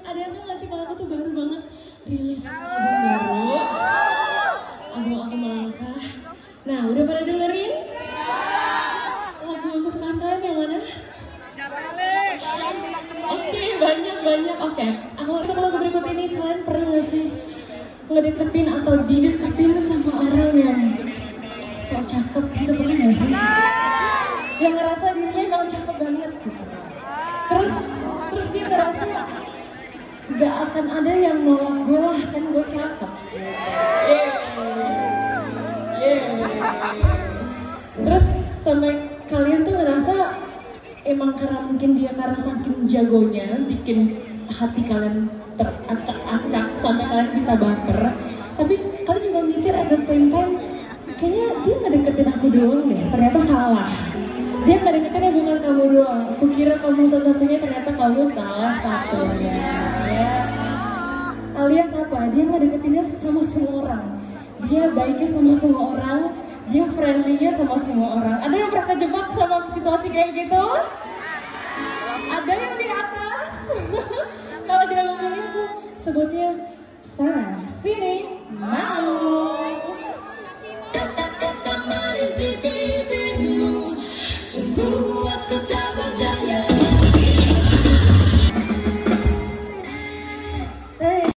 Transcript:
Ada yang tau gak sih kalau aku tuh baru banget rilis album baru, album Aku Melangkah. Nah, udah pada dengerin? Lagu aku sekarang yang mana? Oke, banyak. Oke, untuk lagu berikut ini kalian pernah gak sih ngedeketin atau dideketin sama orang yang so cakep gitu, pernah gak sih? Yang ngerasa dirinya emang cakep banget gitu. Terus dia ngerasa gak akan ada yang nolak gue lah, kan gue cakep. Terus sampai kalian tuh ngerasa emang karena mungkin dia karena saking jagonya bikin hati kalian teracak-acak sampai kalian bisa baper. Tapi kalian juga mikir at the same time, kayaknya dia nggak deketin aku doang deh, ternyata salah. Dia nggak deketinnya bukan kamu doang. Aku kira kamu satu-satunya, ternyata kamu salah satunya. Ya. Alias apa? Dia nggak deketinnya sama semua orang. Dia baiknya sama semua orang. Dia friendly-nya sama semua orang. Ada yang pernah kejebak sama situasi kayak gitu? Ada yang di atas? Kalau dia memilih, aku sebutnya sana, sini, mau.